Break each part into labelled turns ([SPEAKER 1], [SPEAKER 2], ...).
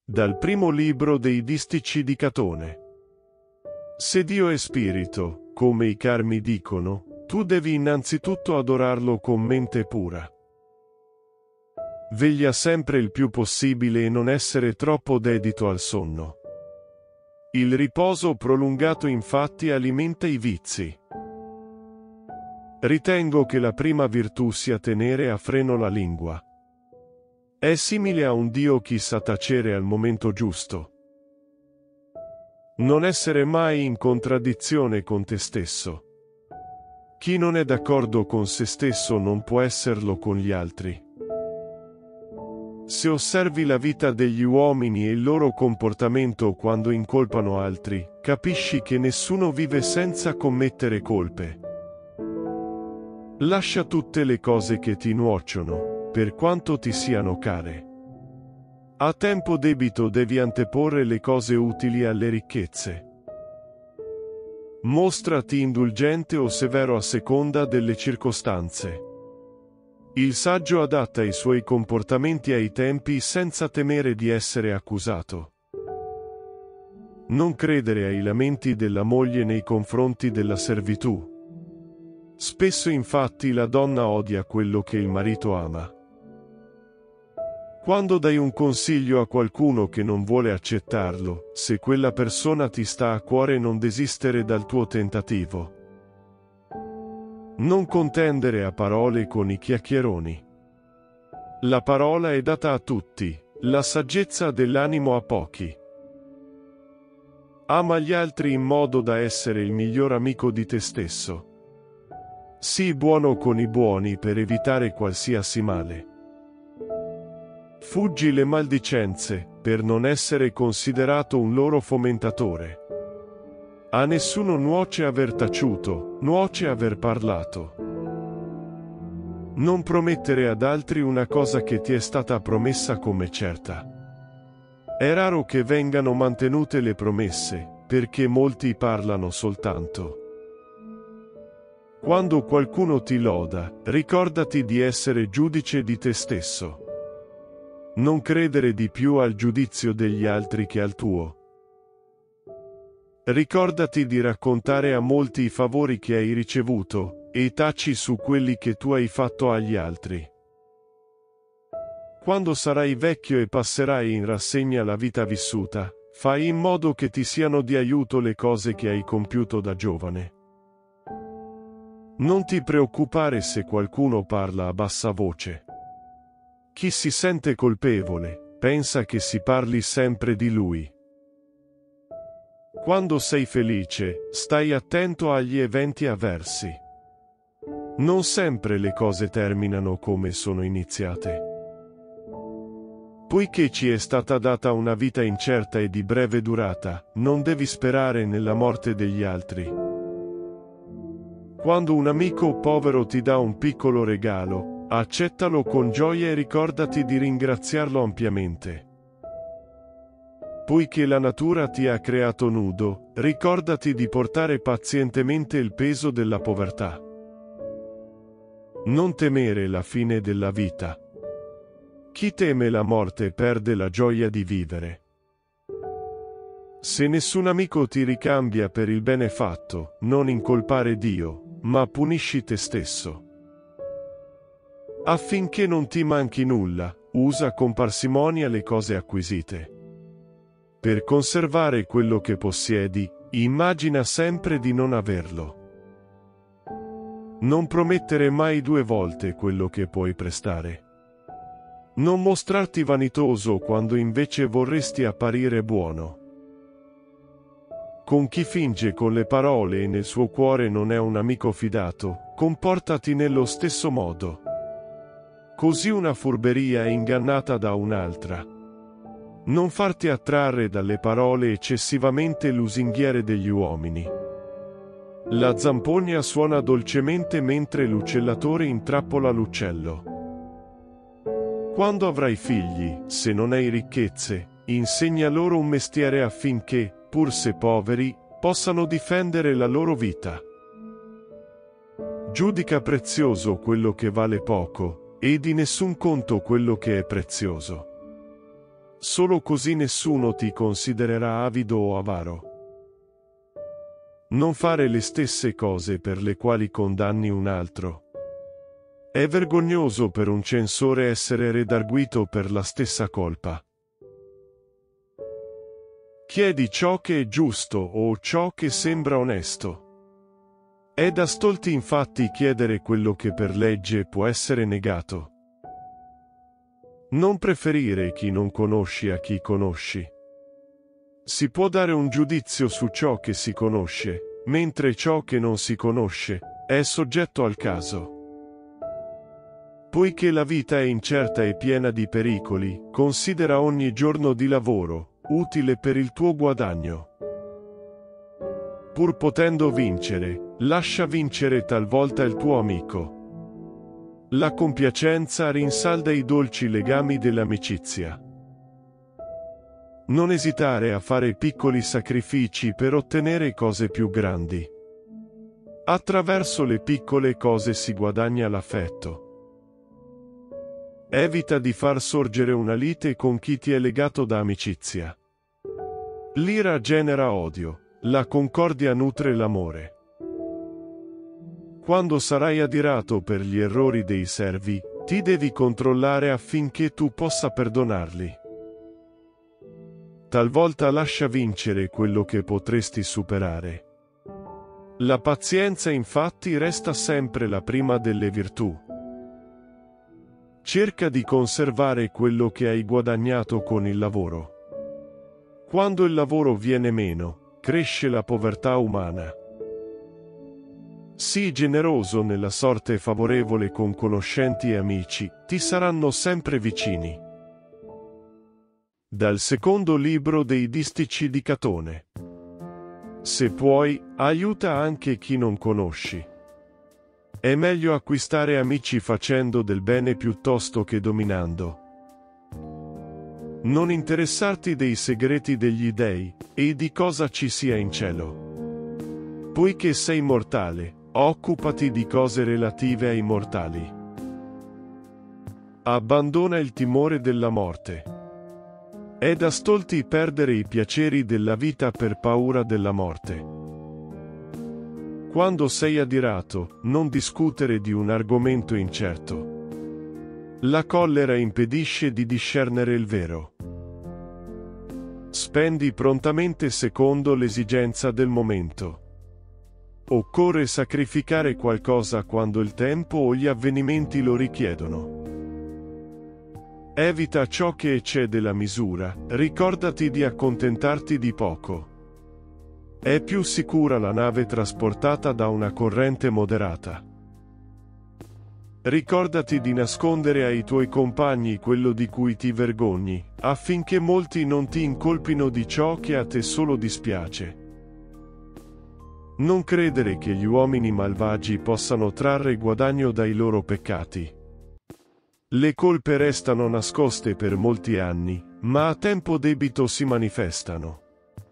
[SPEAKER 1] Dal primo libro dei Distici di Catone. Se Dio è spirito, come i carmi dicono, tu devi innanzitutto adorarlo con mente pura. Veglia sempre il più possibile e non essere troppo dedito al sonno. Il riposo prolungato infatti alimenta i vizi. Ritengo che la prima virtù sia tenere a freno la lingua. È simile a un Dio chi sa tacere al momento giusto. Non essere mai in contraddizione con te stesso. Chi non è d'accordo con se stesso non può esserlo con gli altri. Se osservi la vita degli uomini e il loro comportamento quando incolpano altri, capisci che nessuno vive senza commettere colpe. Lascia tutte le cose che ti nuociono, per quanto ti siano care. A tempo debito devi anteporre le cose utili alle ricchezze. Mostrati indulgente o severo a seconda delle circostanze. Il saggio adatta i suoi comportamenti ai tempi senza temere di essere accusato. Non credere ai lamenti della moglie nei confronti della servitù. Spesso infatti la donna odia quello che il marito ama. Quando dai un consiglio a qualcuno che non vuole accettarlo, se quella persona ti sta a cuore non desistere dal tuo tentativo. Non contendere a parole con i chiacchieroni. La parola è data a tutti, la saggezza dell'animo a pochi. Ama gli altri in modo da essere il miglior amico di te stesso. Sii buono con i buoni per evitare qualsiasi male. Fuggi le maldicenze, per non essere considerato un loro fomentatore. A nessuno nuoce aver taciuto, nuoce aver parlato. Non promettere ad altri una cosa che ti è stata promessa come certa. È raro che vengano mantenute le promesse, perché molti parlano soltanto. Quando qualcuno ti loda, ricordati di essere giudice di te stesso. Non credere di più al giudizio degli altri che al tuo. Ricordati di raccontare a molti i favori che hai ricevuto, e taci su quelli che tu hai fatto agli altri. Quando sarai vecchio e passerai in rassegna la vita vissuta, fai in modo che ti siano di aiuto le cose che hai compiuto da giovane. Non ti preoccupare se qualcuno parla a bassa voce. Chi si sente colpevole, pensa che si parli sempre di lui. Quando sei felice, stai attento agli eventi avversi. Non sempre le cose terminano come sono iniziate. Poiché ci è stata data una vita incerta e di breve durata, non devi sperare nella morte degli altri. Quando un amico povero ti dà un piccolo regalo, accettalo con gioia e ricordati di ringraziarlo ampiamente. Poiché la natura ti ha creato nudo, ricordati di portare pazientemente il peso della povertà. Non temere la fine della vita. Chi teme la morte perde la gioia di vivere. Se nessun amico ti ricambia per il bene fatto, non incolpare Dio, ma punisci te stesso. Affinché non ti manchi nulla, usa con parsimonia le cose acquisite. Per conservare quello che possiedi, immagina sempre di non averlo. Non promettere mai 2 volte quello che puoi prestare. Non mostrarti vanitoso quando invece vorresti apparire buono. Con chi finge con le parole e nel suo cuore non è un amico fidato, comportati nello stesso modo. Così una furberia è ingannata da un'altra. Non farti attrarre dalle parole eccessivamente lusinghiere degli uomini. La zampogna suona dolcemente mentre l'uccellatore intrappola l'uccello. Quando avrai figli, se non hai ricchezze, insegna loro un mestiere affinché, pur se poveri, possano difendere la loro vita. Giudica prezioso quello che vale poco, e di nessun conto quello che è prezioso. Solo così nessuno ti considererà avido o avaro. Non fare le stesse cose per le quali condanni un altro. È vergognoso per un censore essere redarguito per la stessa colpa. Chiedi ciò che è giusto o ciò che sembra onesto. È da stolti infatti chiedere quello che per legge può essere negato. Non preferire chi non conosci a chi conosci. Si può dare un giudizio su ciò che si conosce, mentre ciò che non si conosce è soggetto al caso. Poiché la vita è incerta e piena di pericoli, considera ogni giorno di lavoro utile per il tuo guadagno. Pur potendo vincere, lascia vincere talvolta il tuo amico. La compiacenza rinsalda i dolci legami dell'amicizia. Non esitare a fare piccoli sacrifici per ottenere cose più grandi. Attraverso le piccole cose si guadagna l'affetto. Evita di far sorgere una lite con chi ti è legato da amicizia. L'ira genera odio, la concordia nutre l'amore. Quando sarai adirato per gli errori dei servi, ti devi controllare affinché tu possa perdonarli. Talvolta lascia vincere quello che potresti superare. La pazienza infatti resta sempre la prima delle virtù. Cerca di conservare quello che hai guadagnato con il lavoro. Quando il lavoro viene meno, cresce la povertà umana. Sii generoso nella sorte favorevole con conoscenti e amici, ti saranno sempre vicini. Dal secondo libro dei Distici di Catone. Se puoi, aiuta anche chi non conosci. È meglio acquistare amici facendo del bene piuttosto che dominando. Non interessarti dei segreti degli dei, e di cosa ci sia in cielo. Poiché sei mortale, occupati di cose relative ai mortali. Abbandona il timore della morte. È da stolti perdere i piaceri della vita per paura della morte. Quando sei adirato, non discutere di un argomento incerto. La collera impedisce di discernere il vero. Spendi prontamente secondo l'esigenza del momento. Occorre sacrificare qualcosa quando il tempo o gli avvenimenti lo richiedono. Evita ciò che eccede la misura, ricordati di accontentarti di poco. È più sicura la nave trasportata da una corrente moderata. Ricordati di nascondere ai tuoi compagni quello di cui ti vergogni, affinché molti non ti incolpino di ciò che a te solo dispiace. Non credere che gli uomini malvagi possano trarre guadagno dai loro peccati. Le colpe restano nascoste per molti anni, ma a tempo debito si manifestano.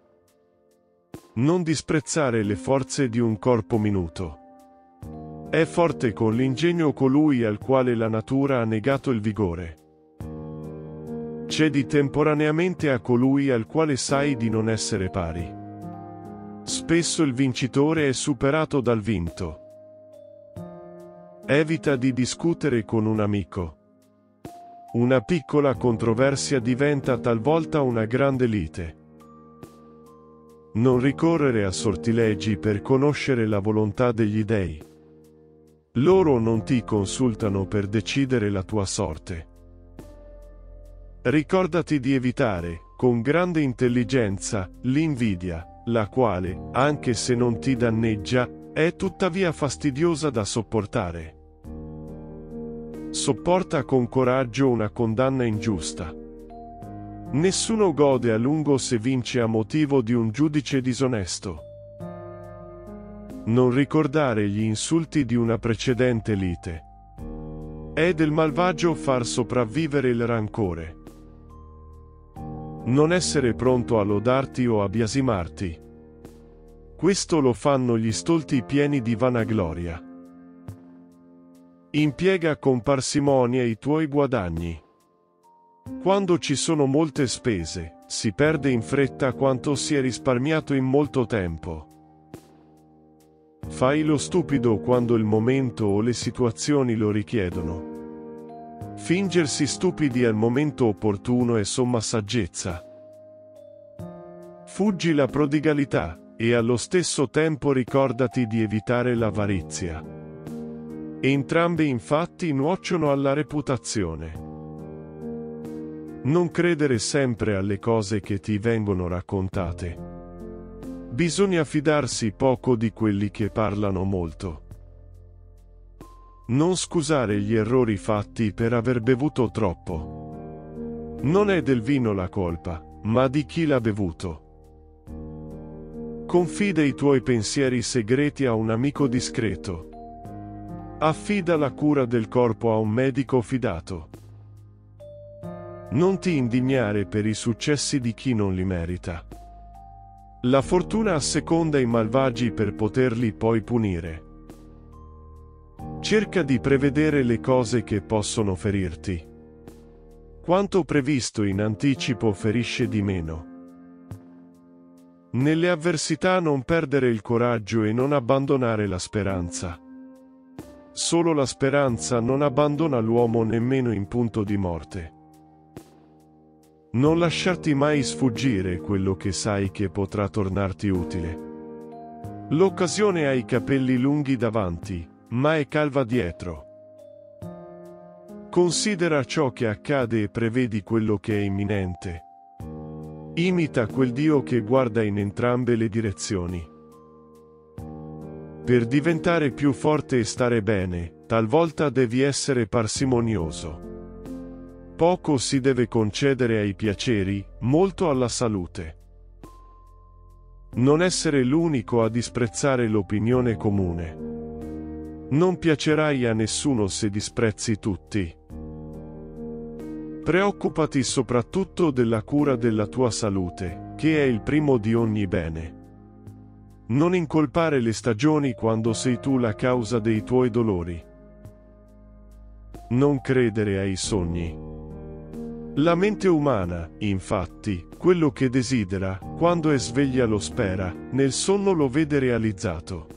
[SPEAKER 1] Non disprezzare le forze di un corpo minuto. È forte con l'ingegno colui al quale la natura ha negato il vigore. Cedi temporaneamente a colui al quale sai di non essere pari. Spesso il vincitore è superato dal vinto. Evita di discutere con un amico. Una piccola controversia diventa talvolta una grande lite. Non ricorrere a sortilegi per conoscere la volontà degli dei. Loro non ti consultano per decidere la tua sorte. Ricordati di evitare, con grande intelligenza, l'invidia, la quale, anche se non ti danneggia, è tuttavia fastidiosa da sopportare. Sopporta con coraggio una condanna ingiusta. Nessuno gode a lungo se vince a motivo di un giudice disonesto. Non ricordare gli insulti di una precedente lite. È del malvagio far sopravvivere il rancore. Non essere pronto a lodarti o a biasimarti. Questo lo fanno gli stolti pieni di vanagloria. Impiega con parsimonia i tuoi guadagni. Quando ci sono molte spese, si perde in fretta quanto si è risparmiato in molto tempo. Fai lo stupido quando il momento o le situazioni lo richiedono. Fingersi stupidi al momento opportuno è somma saggezza. Fuggi la prodigalità, e allo stesso tempo ricordati di evitare l'avarizia. Entrambe infatti nuocciono alla reputazione. Non credere sempre alle cose che ti vengono raccontate. Bisogna fidarsi poco di quelli che parlano molto. Non scusare gli errori fatti per aver bevuto troppo. Non è del vino la colpa, ma di chi l'ha bevuto. Confida i tuoi pensieri segreti a un amico discreto. Affida la cura del corpo a un medico fidato. Non ti indignare per i successi di chi non li merita. La fortuna asseconda i malvagi per poterli poi punire. Cerca di prevedere le cose che possono ferirti. Quanto previsto in anticipo ferisce di meno. Nelle avversità non perdere il coraggio e non abbandonare la speranza. Solo la speranza non abbandona l'uomo nemmeno in punto di morte. Non lasciarti mai sfuggire quello che sai che potrà tornarti utile. L'occasione ha i capelli lunghi davanti, ma è calva dietro. Considera ciò che accade e prevedi quello che è imminente. Imita quel Dio che guarda in entrambe le direzioni. Per diventare più forte e stare bene, talvolta devi essere parsimonioso. Poco si deve concedere ai piaceri, molto alla salute. Non essere l'unico a disprezzare l'opinione comune. Non piacerai a nessuno se disprezzi tutti. Preoccupati soprattutto della cura della tua salute, che è il primo di ogni bene. Non incolpare le stagioni quando sei tu la causa dei tuoi dolori. Non credere ai sogni. La mente umana, infatti, quello che desidera, quando è sveglia lo spera, nel sonno lo vede realizzato.